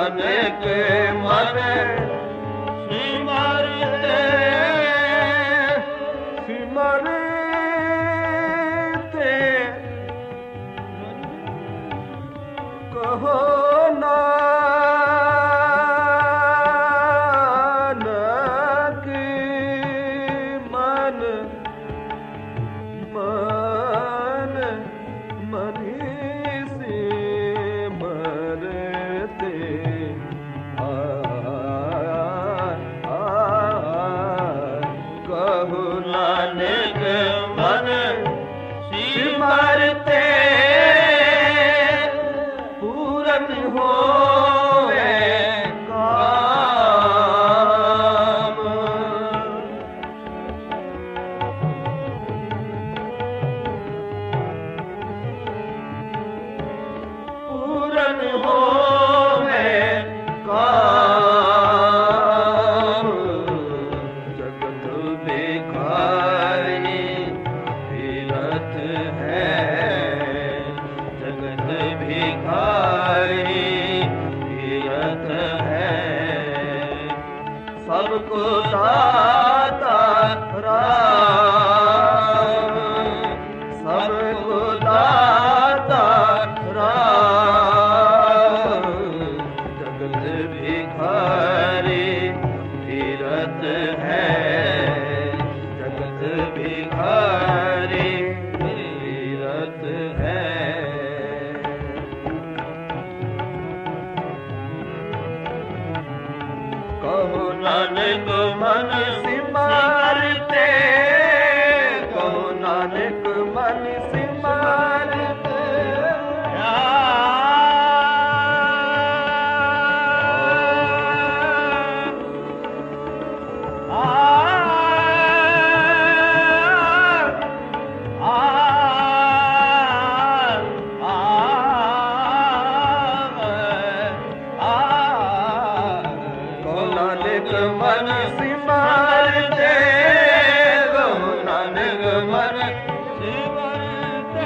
नानक मन सिमरते सिमरते कहो नानक मन मन मनी सिमरते कहो नानक मन सिमरते पूरन होवे काम पूरन होवे काम जगत भिखारी फिरत है जगत भिखारी फिरत है सबको दाता राम सबको दाता राम जगत भिखारी फिरत है जगत भिखारी फिरत है कहो नानक मन सिमरते कहो नानक मन सिमरते कहो नानक मन सिमरते कहो नानक मन सिमरते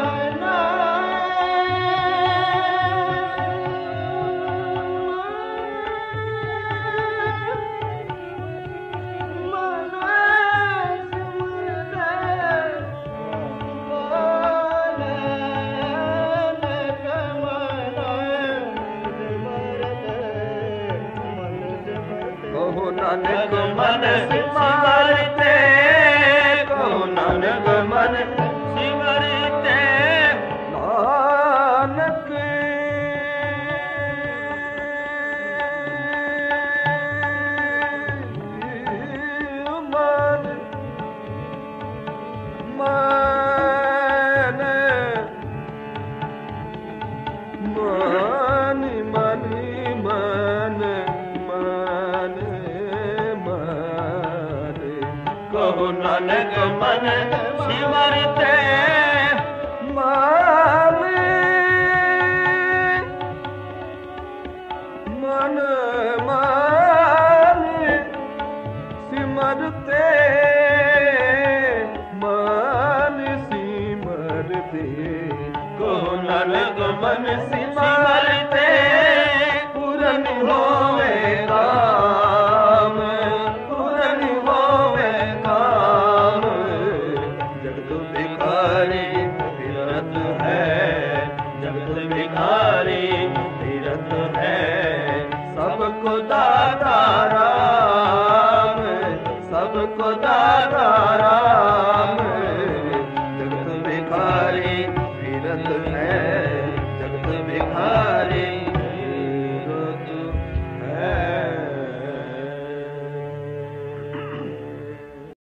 कहो नानक मन सिमरते कहो नानक मन सिमरते नानक मन मन मन मनी मन मन मन कहो नानक मन सिमरते मन मन मन सिमरते मन सिमरते कहो नानक मन सिमरते पूरन होवे काम पूरन होवे काम जगत भिखारी